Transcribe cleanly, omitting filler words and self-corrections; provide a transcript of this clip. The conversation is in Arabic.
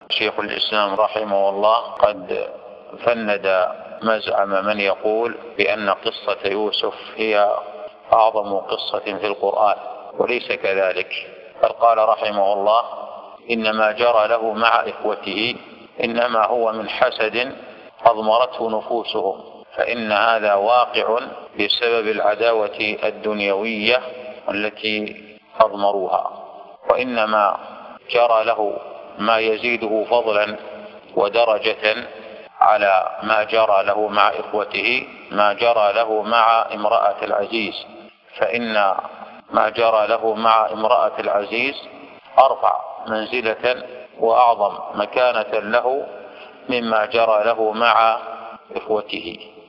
شيخ الإسلام رحمه الله قد فند مزعم من يقول بأن قصة يوسف هي أعظم قصة في القرآن، وليس كذلك، بل قال رحمه الله إنما جرى له مع إخوته إنما هو من حسد أضمرته نفوسهم، فإن هذا واقع بسبب العداوة الدنيوية التي أضمروها، وإنما جرى له ما يزيده فضلا ودرجة على ما جرى له مع إخوته ما جرى له مع امرأة العزيز، فإن ما جرى له مع امرأة العزيز أرفع منزلة وأعظم مكانة له مما جرى له مع إخوته.